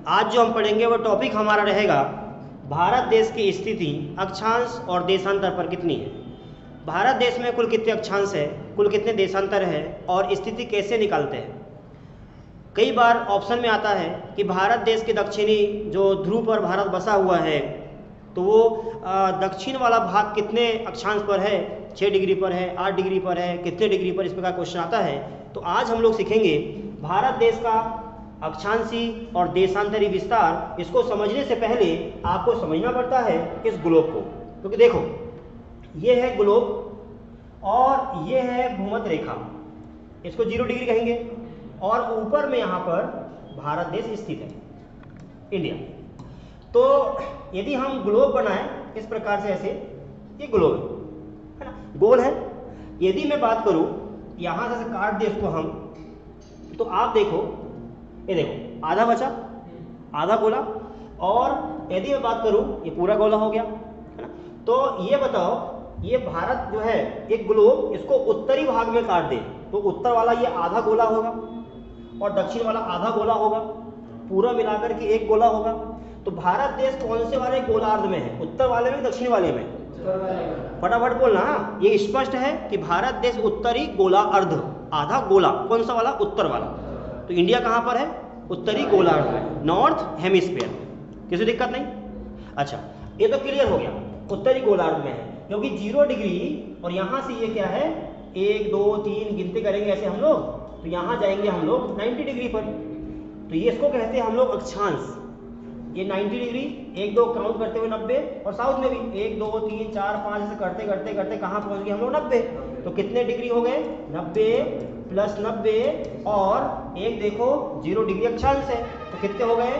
आज जो हम पढ़ेंगे वो टॉपिक हमारा रहेगा भारत देश की स्थिति अक्षांश और देशांतर पर कितनी है। भारत देश में कुल कितने अक्षांश है, कुल कितने देशांतर है और स्थिति कैसे निकालते हैं। कई बार ऑप्शन में आता है कि भारत देश के दक्षिणी जो ध्रुव पर भारत बसा हुआ है तो वो दक्षिण वाला भाग कितने अक्षांश पर है, 6 डिग्री पर है, 8 डिग्री पर है, कितने डिग्री पर, इस प्रकार क्वेश्चन आता है। तो आज हम लोग सीखेंगे भारत देश का अक्षांशी और देशांतरी विस्तार। इसको समझने से पहले आपको समझना पड़ता है इस ग्लोब को, क्योंकि देखो ये है ग्लोब और ये है भूमध्य रेखा, इसको 0 डिग्री कहेंगे और ऊपर में यहाँ पर भारत देश स्थित है, इंडिया। तो यदि हम ग्लोब बनाएं इस प्रकार से, ऐसे ये ग्लोब है ना, गोल है। यदि मैं बात करूं यहां से काट दे इसको हम, तो आप देखो ये देखो आधा बचा, आधा गोला। और यदि मैं बात करूं ये पूरा गोला हो गया है ना। तो ये बताओ ये भारत जो है एक ग्लोब, इसको उत्तरी भाग में काट दे तो उत्तर वाला ये आधा गोला होगा और दक्षिण वाला आधा गोला होगा, पूरा मिलाकर के एक गोला होगा। तो भारत देश कौन से वाले गोलार्ध में है, उत्तर वाले में दक्षिण वाले में? फटाफट बोलना। ये स्पष्ट है कि भारत देश उत्तरी गोलार्ध, आधा गोला कौन सा वाला, उत्तर वाला। तो इंडिया कहाँ पर है, उत्तरी गोलार्ध में, नॉर्थ हेमिस्फीयर। किसी दिक्कत नहीं। अच्छा ये तो क्लियर हो गया, उत्तरी गोलार्ध में है, क्योंकि 0 डिग्री और यहाँ से ये क्या है 1 2 3 गिनते करेंगे ऐसे हम लोग, तो यहाँ जाएंगे हम लोग 90 डिग्री पर। तो ये इसको कहते हैं हम लोग अक्षांश। ये 90 डिग्री 1 2 काउंट करते हुए 90, और साउथ में भी 1 2 3 4 5 ऐसे करते करते करते कहाँ पहुँच गए हम लोग 90। तो कितने डिग्री हो गए, 90 प्लस 90 और एक देखो 0 डिग्री अक्षांश है, तो कितने हो गए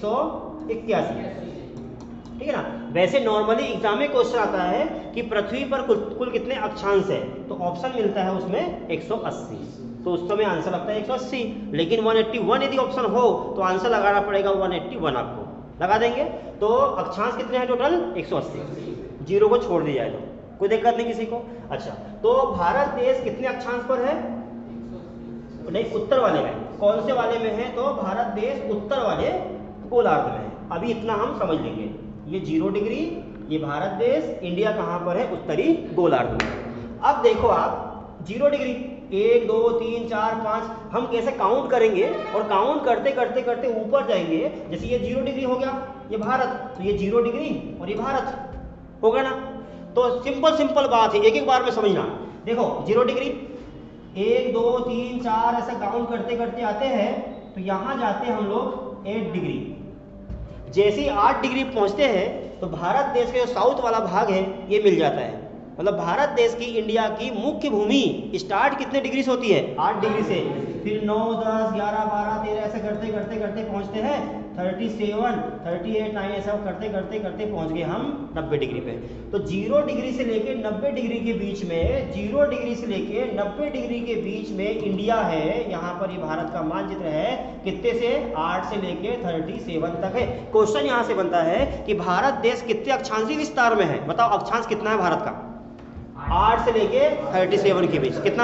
181। ठीक है ना। वैसे नॉर्मली एग्जाम में क्वेश्चन आता है कि पृथ्वी पर कुल कितने अक्षांश है, तो ऑप्शन मिलता है उसमें 180, तो उस समय आंसर लगता है 180। लेकिन 181 यदि ऑप्शन हो तो आंसर लगाना पड़ेगा 181, आपको लगा देंगे। तो अक्षांश कितने हैं टोटल 180, 0 को छोड़ दिया जाए तो कोई दिक्कत नहीं किसी को। अच्छा तो भारत देश कितने अक्षांश पर है, नहीं उत्तर वाले में। कौन से वाले में है, तो भारत देश उत्तर वाले गोलार्ध में है। अभी इतना हम समझ लेंगे, ये 0 डिग्री, ये भारत देश, इंडिया कहाँ पर है, उत्तरी गोलार्ध में। अब देखो आप 0 डिग्री 1 2 3 4 5 हम कैसे काउंट करेंगे, और काउंट करते करते करते ऊपर जाएंगे। जैसे ये 0 डिग्री हो गया, ये भारत, तो ये 0 डिग्री और ये भारत हो गया ना। तो सिंपल बात है, एक एक बार में समझना। देखो 0 डिग्री 1 2 3 4 ऐसा काउंट करते करते आते हैं, तो यहाँ जाते हैं हम लोग 8 डिग्री। जैसे ही 8 डिग्री पहुँचते हैं तो भारत देश का जो साउथ वाला भाग है ये मिल जाता है। मतलब भारत देश की, इंडिया की मुख्य भूमि स्टार्ट कितने डिग्री से होती है, 8 डिग्री से, फिर 9 10 11 12 13 ऐसे करते करते करते पहुंचते हैं 37 38 9 ऐसा करते करते करते पहुंच गए हम 90 डिग्री पे। तो 0 डिग्री से लेके 90 डिग्री के बीच में, 0 डिग्री से लेके 90 डिग्री के बीच में इंडिया है। यहाँ पर ये भारत का मानचित्र है, कितने से 8 से लेके 37 तक है। क्वेश्चन यहाँ से बनता है कि भारत देश कितने अक्षांशीय विस्तार में है, बताओ अक्षांश कितना है भारत का, 8 से लेके 37 के बीच। कितना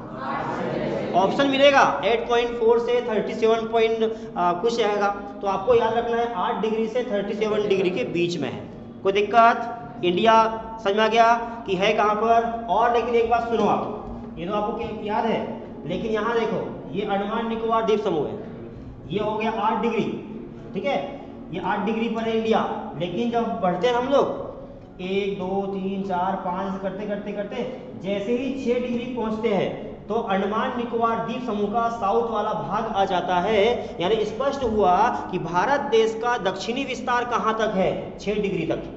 ऑप्शन मिलेगा 8.4 से 37 पॉइंट कुछ रहेगा। तो आपको याद रखना है 8 डिग्री से 37 डिग्री के बीच में है। कोई दिक्कत, इंडिया समझ में आ गया कि है कहाँ पर। और लेकिन एक बात सुनो आप, ये तो आपको याद है, लेकिन यहाँ देखो ये अंडमान निकोबार द्वीप समूह है, ये हो गया 8 डिग्री, ठीक है, ये 8 डिग्री पर है इंडिया। लेकिन जब बढ़ते हैं हम लोग 1 2 3 4 5 करते करते करते जैसे ही 6 डिग्री पहुंचते हैं तो अंडमान निकोबार द्वीप समूह का साउथ वाला भाग आ जाता है। यानी स्पष्ट हुआ कि भारत देश का दक्षिणी विस्तार कहां तक है, 6 डिग्री तक।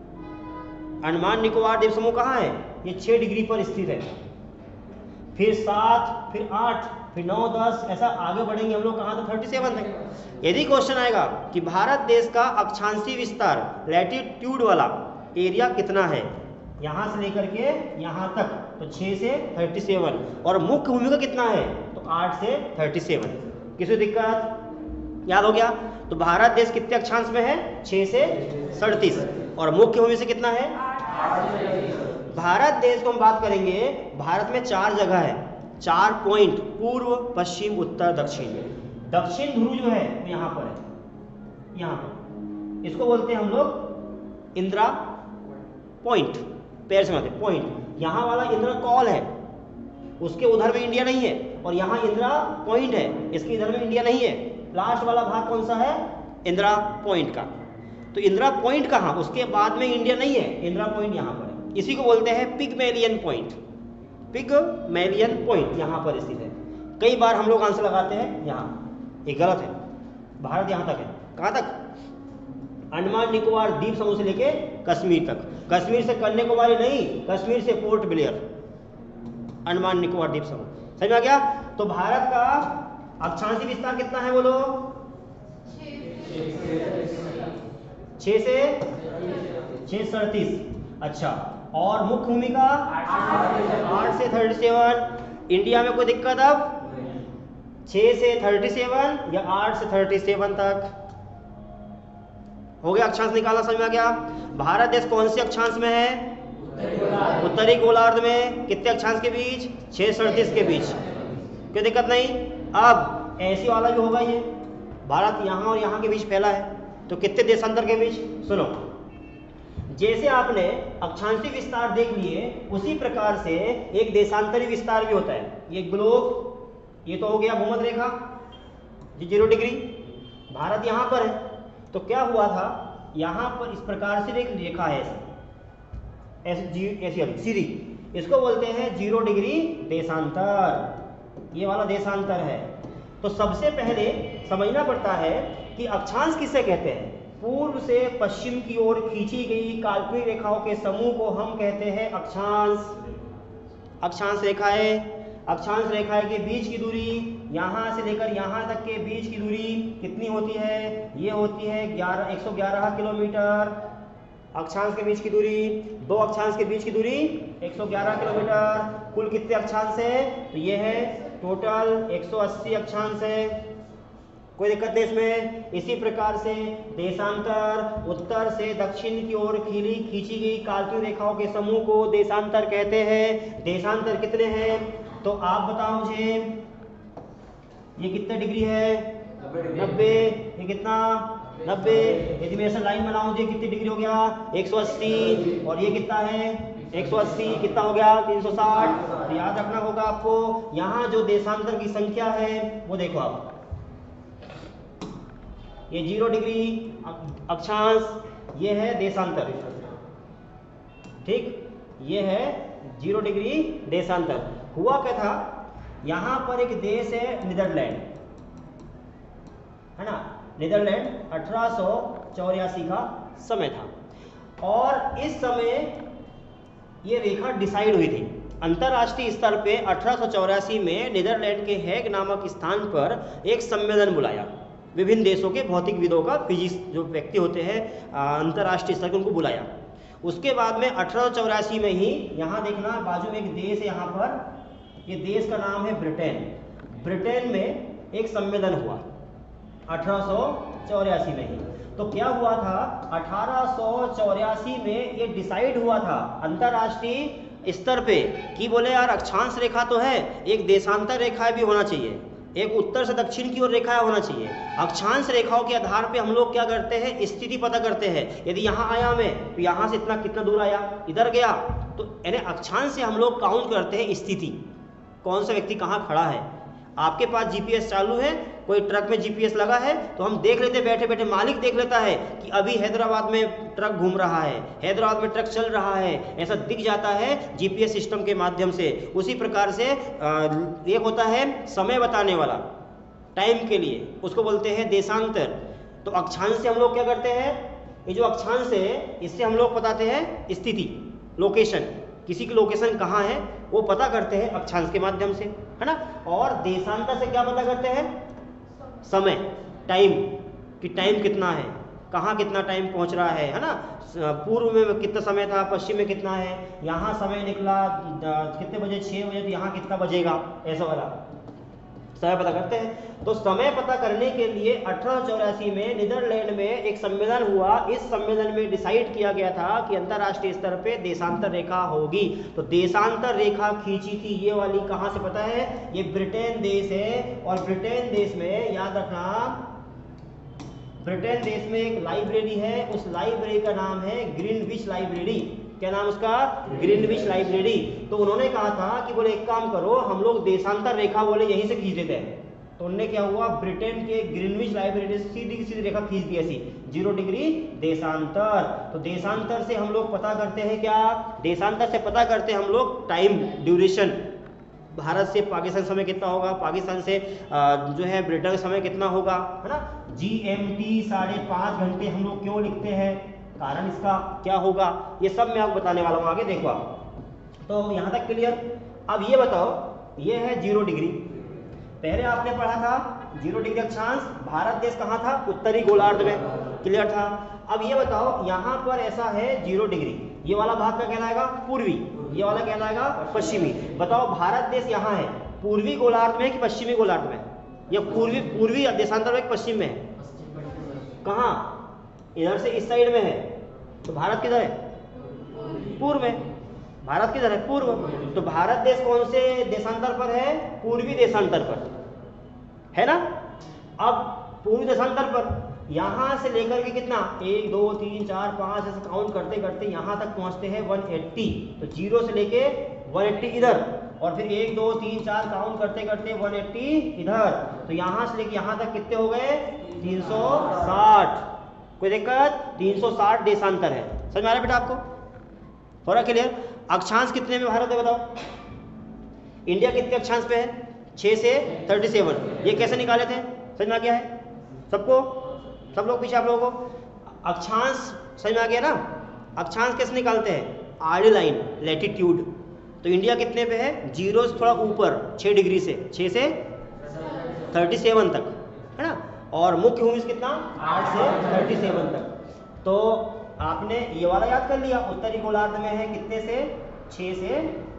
अंडमान निकोबार द्वीप समूह कहां है, ये 6 डिग्री पर स्थित है। फिर 7 फिर 8 फिर 9 10 ऐसा आगे बढ़ेंगे हम लोग कहां, तो 37 तक। यदि क्वेश्चन आएगा कि भारत देश का अक्षांशीय विस्तार लैटिट्यूड वाला एरिया कितना है, यहाँ से लेकर के यहाँ तक, तो 6 से 37, और मुख्य भूमि का कितना है, तो 8 से 37। किसी दिक्कत, याद हो गया। तो भारत देश कितने अक्षांश में है, 6 से 37, और मुख्य भूमि से कितना है, 8। भारत देश को हम बात करेंगे, भारत में 4 जगह है, 4 पॉइंट, पूर्व पश्चिम उत्तर दक्षिण। दक्षिण ध्रुव जो है वो यहाँ पर है, यहाँ पर, इसको बोलते हैं हम लोग इंदिरा पॉइंट, पैर से मारते पॉइंट। यहाँ वाला इंदिरा कॉल है, उसके उधर में इंडिया नहीं है, और यहाँ इंदिरा पॉइंट है, इसके इधर में इंडिया नहीं है। लास्ट वाला भाग कौन सा है? इंदिरा पॉइंट का। तो इंदिरा पॉइंट कहाँ? उसके बाद में इंडिया नहीं है, इंदिरा पॉइंट यहाँ पर है। इसी को बोलते हैं पिगमेलियन पॉइंट। पिगमेलियन पॉइंट यहाँ पर स्थित है। कई बार हम लोग आंसर लगाते हैं यहाँ, ये गलत है। भारत यहाँ तक है, कहाँ तक? अंडमान निकोबार द्वीप समूह से लेके कश्मीर तक। कश्मीर से कन्याकुमारी नहीं, कश्मीर से पोर्ट ब्लेयर, अंडमान निकोबार द्वीप समूह। समझ में आ गया? तो भारत का अक्षांशीय विस्तार कितना है बोलो? 6 से 637। अच्छा, और मुख्य भूमि का 8 से 37। इंडिया में कोई दिक्कत अब? 6 से 37 या 8 से 37 तक हो गया। अक्षांश निकाला, समझ में आ गया? भारत देश कौन से अक्षांश में है? उत्तरी गोलार्ध में। कितने अक्षांश के बीच? 637 के बीच। कोई दिक्कत नहीं। अब ऐसी वाला भी होगा, ये भारत यहाँ और यहाँ के बीच फैला है, तो कितने देशांतर के बीच? सुनो, जैसे आपने अक्षांशीय विस्तार देख लिए, उसी प्रकार से एक देशांतरी विस्तार भी होता है। ये ग्लोब, ये तो हो गया भूमध्य रेखा, ये 0 डिग्री। भारत यहाँ पर है, तो क्या हुआ था, यहाँ पर इस प्रकार से एक रेखा है ऐसी सीधी, इसको बोलते हैं 0 डिग्री देशांतर। ये वाला देशांतर है। तो सबसे पहले समझना पड़ता है कि अक्षांश किसे कहते हैं? पूर्व से पश्चिम की ओर खींची गई काल्पनिक रेखाओं के समूह को हम कहते हैं अक्षांश। अक्षांश रेखाएं, अक्षांश रेखाएं के बीच की दूरी, यहाँ से लेकर यहाँ तक के बीच की दूरी कितनी होती है? ये होती है 111 किलोमीटर। अक्षांश के बीच की दूरी, दो अक्षांश के बीच की दूरी 111 किलोमीटर। कुल कितने अक्षांश है? तो ये है टोटल 180 अक्षांश है। कोई दिक्कत नहीं इसमें। इसी प्रकार से देशांतर, उत्तर से दक्षिण की ओर खींची गई काल्पनिक रेखाओं के समूह को देशांतर कहते हैं। देशांतर कितने हैं? तो आप बताओ मुझे, ये कितने डिग्री है? 90। ये कितना? 90। यदि मैं ऐसा लाइन बनाऊं, ये कितनी डिग्री हो गया? 180। और ये कितना है? 180। कितना हो गया? 360। तो याद रखना होगा आपको, यहाँ जो देशांतर की संख्या है वो देखो आप, ये 0 डिग्री अक्षांश, ये है देशांतर। ठीक, ये है 0 डिग्री देशांतर। हुआ क्या था, यहाँ पर एक देश है नीदरलैंड, है ना? नीदरलैंड 1884 का समय था, और इस समय ये रेखा डिसाइड हुई थी अंतर्राष्ट्रीय स्तर पे। 1884 में नीदरलैंड के हैग नामक स्थान पर एक सम्मेलन बुलाया। विभिन्न देशों के भौतिकविदों का, फिजिक्स जो व्यक्ति होते हैं अंतर्राष्ट्रीय स्तर के, उनको बुलाया। उसके बाद में 1884 में ही, यहाँ देखना बाजू में एक देश है, यहाँ पर ये देश का नाम है ब्रिटेन। ब्रिटेन में एक सम्मेलन हुआ 1884 में ही। तो क्या हुआ था, 1884 में ये डिसाइड हुआ था अंतर्राष्ट्रीय स्तर पे कि बोले यार अक्षांश रेखा तो है, एक देशांतर रेखा भी होना चाहिए, एक उत्तर से दक्षिण की ओर रेखा होना चाहिए। अक्षांश रेखाओं के आधार पे हम लोग क्या करते हैं? स्थिति पता करते हैं। यदि यहाँ आया मैं, तो यहाँ से इतना कितना दूर आया, इधर गया, तो यानी अक्षांश से हम लोग काउंट करते हैं स्थिति, कौन सा व्यक्ति कहाँ खड़ा है। आपके पास जीपीएस चालू है, कोई ट्रक में जीपीएस लगा है, तो हम देख लेते बैठे बैठे, मालिक देख लेता है कि अभी हैदराबाद में ट्रक घूम रहा है, हैदराबाद में ट्रक चल रहा है, ऐसा दिख जाता है जीपीएस सिस्टम के माध्यम से। उसी प्रकार से एक होता है समय बताने वाला, टाइम के लिए, उसको बोलते हैं देशांतर। तो अक्षांश से हम लोग क्या करते हैं, ये जो अक्षांश है इससे हम लोग बताते हैं स्थिति, लोकेशन, किसी की लोकेशन कहाँ है वो पता करते हैं अक्षांश के माध्यम से, है ना। और देशांतर से क्या पता करते हैं? समय, टाइम, कि टाइम कितना है, कहाँ कितना टाइम पहुंच रहा है ना। पूर्व में कितना समय था, पश्चिम में कितना है, यहाँ समय निकला कितने बजे, 6 बजे, तो यहाँ कितना बजेगा, ऐसा वाला समय पता करते हैं। तो समय पता करने के लिए 1884 में नीदरलैंड में एक सम्मेलन हुआ। इस सम्मेलन में डिसाइड किया गया था कि अंतर्राष्ट्रीय स्तर पे देशांतर रेखा होगी। तो देशांतर रेखा खींची थी ये वाली, कहाँ से पता है? ये ब्रिटेन देश है, और ब्रिटेन देश में याद रखना, ब्रिटेन देश में एक लाइब्रेरी है, उस लाइब्रेरी का नाम है ग्रीनविच लाइब्रेरी। क्या नाम उसका? Greenwich library. तो उन्होंने कहा था कि बोले एक काम करो, हम लोग देशांतर रेखा बोले यहीं से खींच देते हैं। तो उनने क्या हुआ, ब्रिटेन के ग्रीनविच लाइब्रेरी से सीधी की सीधी रेखा खींच दी ऐसी 0 डिग्री देशांतर। तो देशांतर से हम लोग पता करते हैं क्या? देशांतर से पता करते हैं हम लोग टाइम ड्यूरेशन। भारत से पाकिस्तान समय कितना होगा, पाकिस्तान से जो है ब्रिटेन समय कितना होगा, है ना। GMT 5.5 घंटे हम लोग क्यों लिखते हैं, कारण इसका क्या होगा, ये सब मैं आपको बताने वाला हूँ आगे, देखो आप। तो यहाँ तक क्लियर। अब ये बताओ, ये है 0 डिग्री। पहले आपने पढ़ा था 0 डिग्री अक्षांश, भारत देश कहाँ था? उत्तरी गोलार्ध में, क्लियर था। अब ये बताओ, यहाँ पर ऐसा है 0 डिग्री, ये वाला भाग क्या कहलाएगा? पूर्वी, ये वाला कहलाएगा पश्चिमी। बताओ भारत देश यहाँ है, पूर्वी गोलार्ध में है कि पश्चिमी गोलार्ध में? या पूर्वी देशांतर में, पश्चिम में है? कहाँ? इधर से इस साइड में है। तो भारत किधर है? पूर्व में। भारत किधर है? पूर्व। तो भारत देश कौन से देशांतर पर है? पूर्वी देशांतर पर, है ना। अब पूर्वी देशांतर पर यहां से लेकर के कितना, 1 2 3 4 5 ऐसे काउंट करते करते यहां तक पहुंचते हैं 180। तो 0 से लेके 180 इधर, और फिर 1 2 3 4 काउंट करते करते 180 इधर। तो यहां से लेके यहां तक कितने हो गए? 360। कोई दिक्कत? 360 देशांतर है। समझ में आ रहा है बेटा आपको? थोड़ा क्लियर। अक्षांश कितने में भारत है बताओ? इंडिया कितने अक्षांश पे है? 6 से 37। ये कैसे निकाले थे? समझ में आ गया है सबको? सब लोग पीछे आप लोगों को अक्षांश समझ में आ गया ना? अक्षांश कैसे निकालते हैं? आड़ी लाइन, लैटिट्यूड। तो इंडिया कितने पे है? 0 से थोड़ा ऊपर, 6 डिग्री से, 6 से 37 तक, है ना। और मुख्य भूमि से कितना? 8 से 37 तक। तो आपने ये वाला याद कर लिया, उत्तरी गोलार्ध में है कितने से? 6 से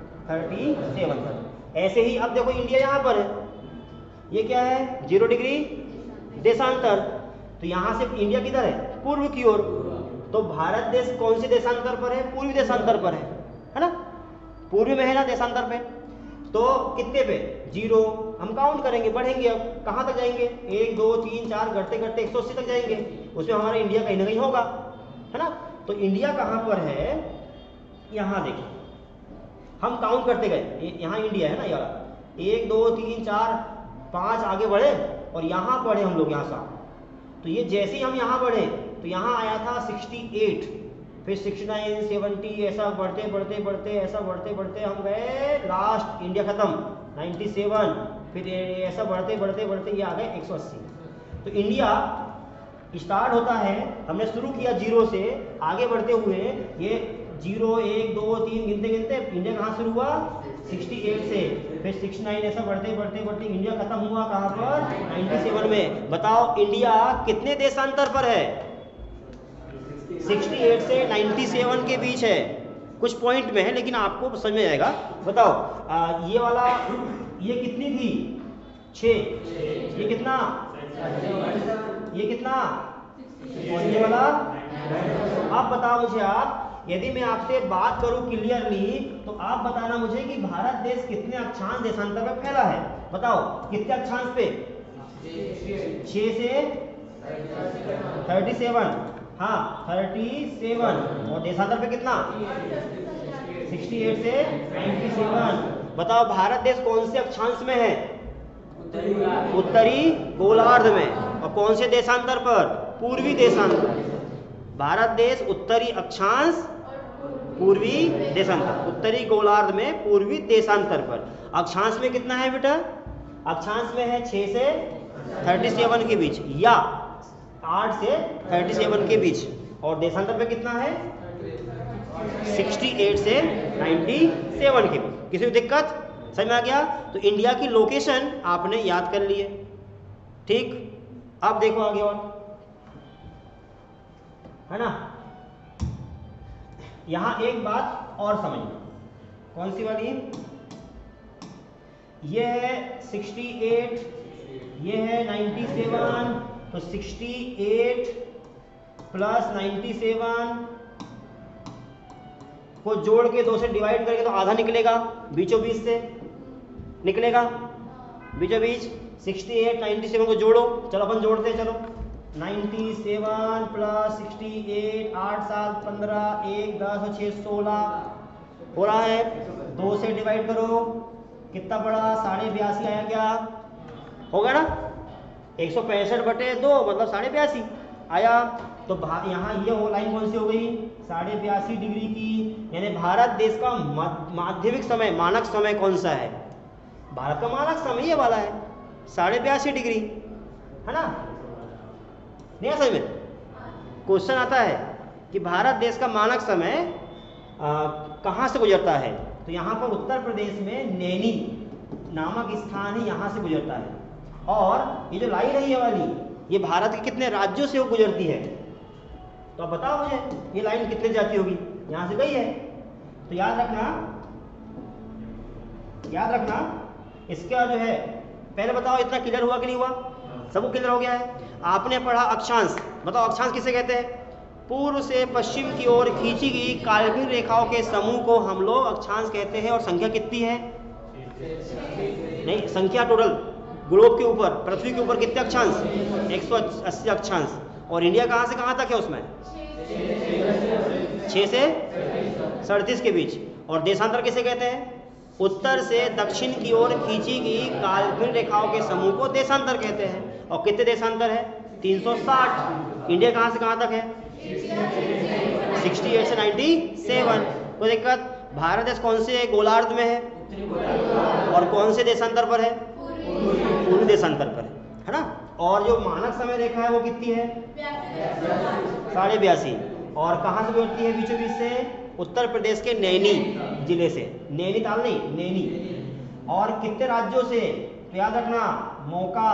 37 तक। ऐसे ही अब देखो इंडिया यहाँ पर है, ये क्या है? 0 डिग्री देशांतर। तो यहाँ से इंडिया किधर है? पूर्व की ओर। तो भारत देश कौन से देशांतर पर है? पूर्वी देशांतर पर है ना। पूर्वी में है ना देशांतर पे। तो कितने पे? 0। हम काउंट करेंगे, बढ़ेंगे। अब कहाँ तक जाएंगे? 1 2 3 4 घटते घटते 180 तक जाएंगे। उसमें हमारा इंडिया कहीं ना कहीं होगा, है ना। तो इंडिया कहाँ पर है? यहाँ देखिए, हम काउंट करते गए, यहाँ इंडिया है ना, ये वाला 1 2 3 4 5 आगे बढ़े और यहाँ बढ़े हम लोग यहाँ से। तो ये जैसे ही हम यहाँ बढ़े तो यहाँ आया था 68, फिर 69 70, ऐसा बढ़ते बढ़ते बढ़ते ऐसा बढ़ते बढ़ते हम गए लास्ट, इंडिया खत्म 97, फिर ऐसा बढ़ते बढ़ते बढ़ते ये आ गए 180। तो इंडिया स्टार्ट होता है, हमने शुरू किया 0 से, आगे बढ़ते हुए ये 0 1 2 3 गिनते गिनते इंडिया कहाँ शुरू हुआ? 68 से, फिर 69, ऐसा बढ़ते बढ़ते बढ़ते इंडिया खत्म हुआ कहाँ पर? 97 में। बताओ इंडिया कितने देशांतर पर है? 68 से 97 के बीच है, कुछ पॉइंट में है लेकिन आपको समझ में आएगा। बताओ ये वाला, ये कितनी थी? 6। ये कितना? ये कितना? और ये वाला? अब बताओ मुझे आप, यदि मैं आपसे बात करूं क्लियरली तो आप बताना मुझे कि भारत देश कितने अक्षांश देशांतर में फैला है? बताओ कितने अक्षांश पे? 6 से 37। हाँ 37। और देशांतर पे कितना? 68 से 97। बताओ भारत देश कौन से अक्षांश में है? उत्तरी गोलार्ध में। और कौन से देशांतर पर? पूर्वी देशांतर। भारत देश उत्तरी अक्षांश, पूर्वी देशांतर, उत्तरी गोलार्ध में पूर्वी देशांतर पर। अक्षांश में कितना है बेटा? अक्षांश में है 6 से 37 के बीच या 8 से 37 के बीच। और देशांतर पे कितना है? 68 से 97 के बीच। किसी को दिक्कत? समझ में आ गया? तो इंडिया की लोकेशन आपने याद कर ली है, ठीक। अब देखो आगे और, है ना। यहां एक बात और समझना, कौन सी वाली? ये है 68, ये है 97। तो 68 प्लस 97 को जोड़ के 2 से डिवाइड करके तो आधा निकलेगा, बीचों बीच से निकलेगा, बीचों बीच। 68 97 को जोड़ो, चलो अपन जोड़ते हैं, चलो 97 प्लस 68, 8 7 15, 1 10 और 6 16 हो रहा है। 2 से डिवाइड करो, कितना पड़ा? 82.5 आया क्या? होगा ना? 165/2 मतलब 82.5 आया। तो यहाँ ये वो लाइन कौन सी हो गई? 82.5 डिग्री की। यानी भारत देश का माध्यमिक समय, मानक समय कौन सा है? भारत का मानक समय ये वाला है, 82.5 डिग्री, है ना? नहीं समझ में? क्वेश्चन आता है कि भारत देश का मानक समय कहाँ से गुजरता है? तो यहाँ पर उत्तर प्रदेश में नैनी नामक स्थान है, यहाँ से गुजरता है। और ये जो लाइन है ये वाली, ये भारत के कितने राज्यों से वो गुजरती है? तो अब बताओ मुझे, ये लाइन कितने जाती होगी? यहाँ से गई है। तो याद रखना इसका जो है, पहले बताओ इतना क्लियर हुआ कि नहीं हुआ? सबको क्लियर हो गया है? आपने पढ़ा अक्षांश। बताओ अक्षांश किसे कहते हैं? पूर्व से पश्चिम की ओर खींची गई काल्पनिक रेखाओं के समूह को हम लोग अक्षांश कहते हैं। और संख्या कितनी है? नहीं, संख्या टोटल ग्लोब के ऊपर, पृथ्वी के ऊपर कितने अक्षांश? 180 अक्षांश। और इंडिया कहाँ से कहाँ तक है उसमें? 6 से 37 के बीच। और देशांतर किसे कहते हैं? उत्तर से दक्षिण की ओर खींची गई काल्पनिक रेखाओं के समूह को देशांतर कहते हैं। और कितने देशांतर है? 360। इंडिया कहाँ से कहाँ तक है? 68 से 97। कोई दिक्कत? भारत देश कौन से गोलार्ध में है और कौन से देशांतर पर है? पूर्वी देशांतर पर है ना? और जो मानक समय रेखा है वो कितनी है? 82.5। और कहाँ से गुजरती है बीचों बीच से? उत्तर प्रदेश के नैनी जिले से। नैनीताल नहीं, नैनी। और कितने राज्यों से? तो याद रखना, मौका,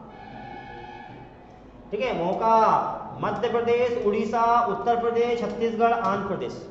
ठीक है, मौका, मध्य प्रदेश, उड़ीसा, उत्तर प्रदेश, छत्तीसगढ़, आंध्र प्रदेश।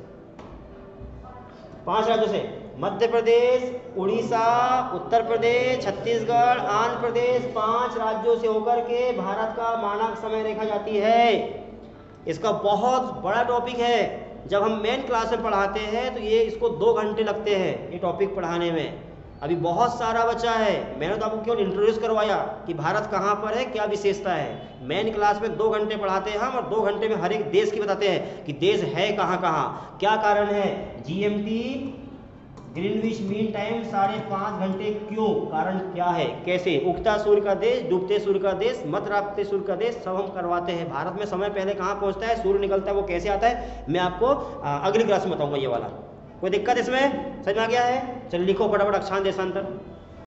5 राज्यों से, मध्य प्रदेश, उड़ीसा, उत्तर प्रदेश, छत्तीसगढ़, आंध्र प्रदेश, 5 राज्यों से होकर के भारत का मानक समय रेखा जाती है। इसका बहुत बड़ा टॉपिक है। जब हम मेन क्लास में पढ़ाते हैं तो ये इसको 2 घंटे लगते हैं ये टॉपिक पढ़ाने में। अभी बहुत सारा बचा है। मैंने तो आपको केवल इंट्रोड्यूस करवाया कि भारत कहाँ पर है, क्या विशेषता है। मेन क्लास में 2 घंटे पढ़ाते हैं हम, और 2 घंटे में हर एक देश की बताते हैं कि देश है कहाँ कहाँ, क्या कारण है। जीएमटी ग्रीनविच मीन टाइम 5.5 घंटे, क्यों, कारण क्या है, कैसे, उगता सूर्य का देश, डूबते सूर्य का देश, मध्य सूर्य का देश, सब हम करवाते हैं। भारत में समय पहले कहाँ पहुँचता है, सूर्य निकलता है, वो कैसे आता है, मैं आपको अगली क्लास में बताऊंगा ये वाला। कोई दिक्कत इसमें? समझ में आ गया है? चलिए लिखो फटाफट अक्षांश देशांतर।